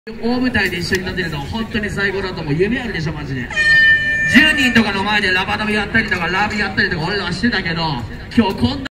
大舞台で一緒に立てるのは本当に最高だと思う。夢あるでしょマジで。10人とかの前でラバダビやったりとかラビやったりとか俺らはしてたけど、今日こんな